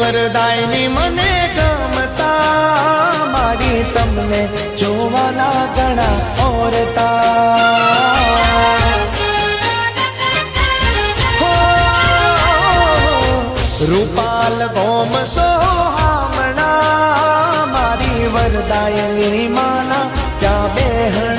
વરદાયની મને ગમતા, મારી તમને જોવાના ઘણા ઓરતા। રૂપાલ ગોમ સોહામણા, મારી વરદાયની માના ત્યાં બેહણ